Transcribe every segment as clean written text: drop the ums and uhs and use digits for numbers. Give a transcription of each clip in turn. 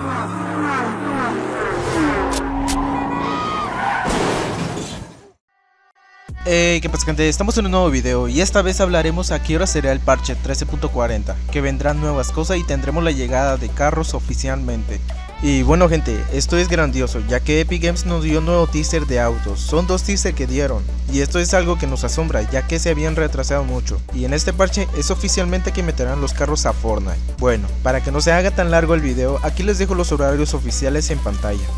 ¿Qué pasa, gente? Estamos en un nuevo video y esta vez hablaremos a qué hora será el parche 13.40, que vendrán nuevas cosas y tendremos la llegada de carros oficialmente. Y bueno, gente, esto es grandioso, ya que Epic Games nos dio un nuevo teaser de autos. Son 2 teasers que dieron, y esto es algo que nos asombra, ya que se habían retrasado mucho. Y en este parche es oficialmente que meterán los carros a Fortnite. Bueno, para que no se haga tan largo el video, aquí les dejo los horarios oficiales en pantalla.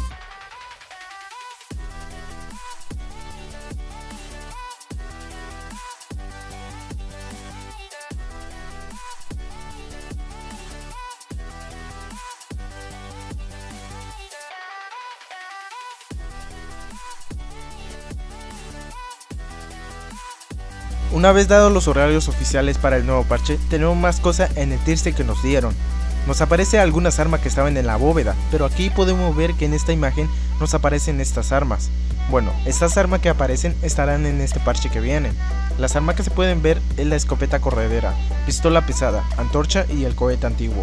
Una vez dados los horarios oficiales para el nuevo parche, tenemos más cosas en el teaser que nos dieron. Nos aparecen algunas armas que estaban en la bóveda, pero aquí podemos ver que en esta imagen nos aparecen estas armas. Bueno, estas armas que aparecen estarán en este parche que viene. Las armas que se pueden ver es la escopeta corredera, pistola pesada, antorcha y el cohete antiguo.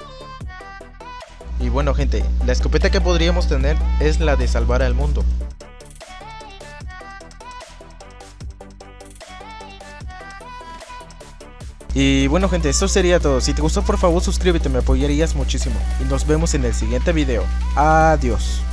Y bueno, gente, la escopeta que podríamos tener es la de salvar al mundo. Y bueno, gente, esto sería todo. Si te gustó, por favor suscríbete, me apoyarías muchísimo. Y nos vemos en el siguiente video. Adiós.